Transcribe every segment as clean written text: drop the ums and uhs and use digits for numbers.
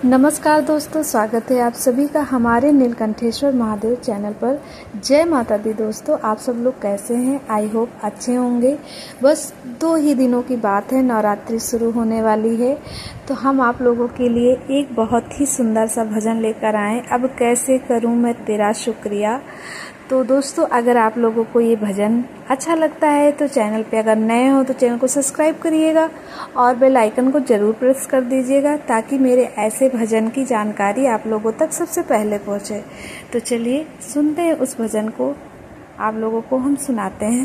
नमस्कार दोस्तों, स्वागत है आप सभी का हमारे नीलकंठेश्वर महादेव चैनल पर। जय माता दी दोस्तों, आप सब लोग कैसे हैं? आई होप अच्छे होंगे। बस 2 ही दिनों की बात है, नवरात्रि शुरू होने वाली है, तो हम आप लोगों के लिए एक बहुत ही सुंदर सा भजन लेकर आए। अब कैसे करूं मैं तेरा शुक्रिया। तो दोस्तों, अगर आप लोगों को ये भजन अच्छा लगता है तो चैनल पे अगर नए हो तो चैनल को सब्सक्राइब करिएगा और बेल आइकन को ज़रूर प्रेस कर दीजिएगा, ताकि मेरे ऐसे भजन की जानकारी आप लोगों तक सबसे पहले पहुंचे। तो चलिए सुनते हैं उस भजन को, आप लोगों को हम सुनाते हैं।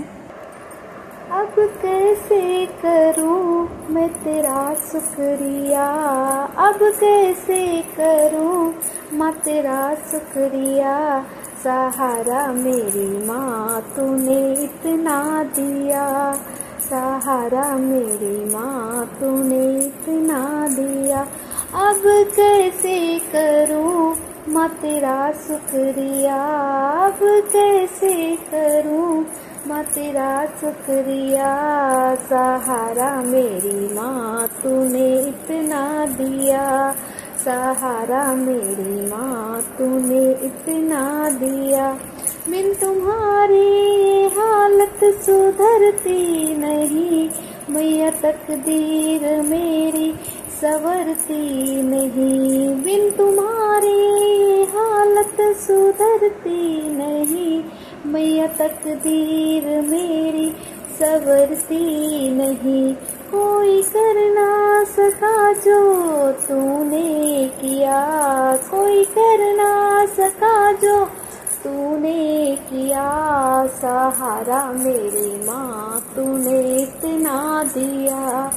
अब कैसे करूं मैं तेरा शुक्रिया, अब कैसे करूं मैं तेरा शुक्रिया। सहारा मेरी माँ तूने इतना दिया, सहारा मेरी माँ तूने इतना दिया। अब कैसे करूं मैं तेरा शुक्रिया, अब कैसे करूं मैं तेरा शुक्रिया। सहारा मेरी माँ तूने इतना दिया, सहारा मेरी माँ तूने इतना दिया। बिन तुम्हारी हालत सुधरती नहीं, मैया तकदीर मेरी संवरती नहीं। बिन तुम्हारी हालत सुधरती नहीं, मैया तकदीर मेरी संवरती नहीं। कोई कर ना सका जो तूने किया, कोई कर ना सका जो तूने किया। सहारा मेरी माँ तूने इतना दिया,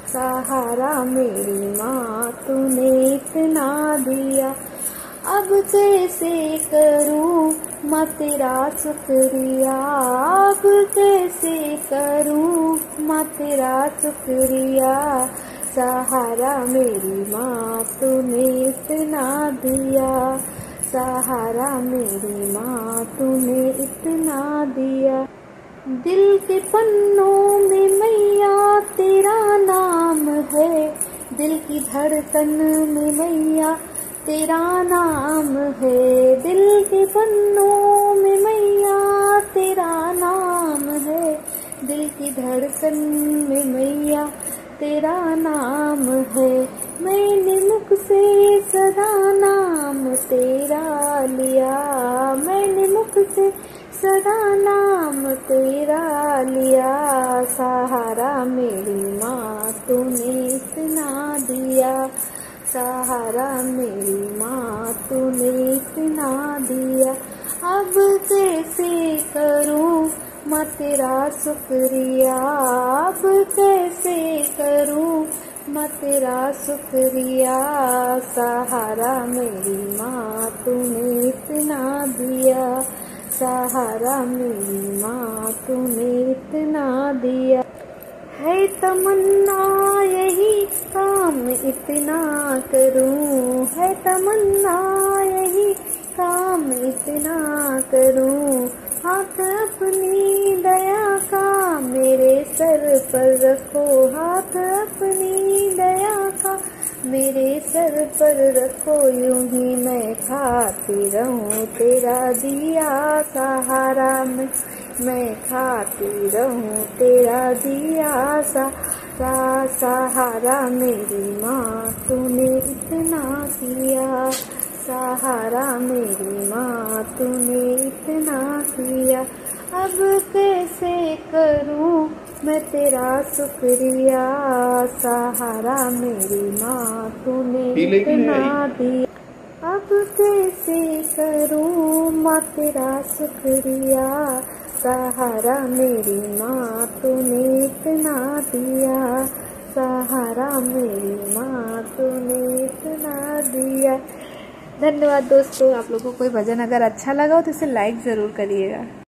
सहारा मेरी माँ तूने इतना दिया। अब कैसे करूं मैं तेरा शुक्रिया, अब कैसे करूं मैं तेरा शुक्रिया। सहारा मेरी माँ तूने इतना दिया, सहारा मेरी माँ तूने इतना दिया। दिल के पन्नों में मैया तेरा नाम है, दिल की धड़कन में मैया तेरा नाम है। दिल के पन्नों में मैया तेरा नाम है, दिल की धड़कन में मैया तेरा नाम है। मैंने मुख से सदा नाम तेरा लिया, मैंने मुख से सदा नाम तेरा लिया। सहारा मेरी माँ तूने इतना दिया, सहारा मेरी माँ तूने इतना दिया। अब कैसे करूं मैं तेरा शुक्रिया, अब कैसे करूं मैं तेरा शुक्रिया। सहारा मेरी माँ तूने इतना दिया, सहारा मेरी माँ तूने इतना दिया। है तमन्ना यही काम इतना करूं, है तमन्ना यही काम इतना करूं। हाथ अपनी दया का मेरे सर पर रखो, हाथ अपनी दया का मेरे सर पर रखो। यूं ही मैं खाती रहूं तेरा दिया सहारा, मैं खाती रहूं तेरा दिया सहारा। मेरी माँ तूने इतना किया, सहारा मेरी माँ तूने इतना किया। अब कैसे करूं मैं तेरा शुक्रिया, सहारा मेरी माँ तूने इतना दिया। अब कैसे करूं मैं तेरा शुक्रिया, सहारा मेरी माँ तूने इतना दिया, सहारा मेरी माँ तूने इतना दिया। धन्यवाद दोस्तों। आप लोगों को कोई भजन अगर अच्छा लगा हो तो इसे लाइक ज़रूर करिएगा।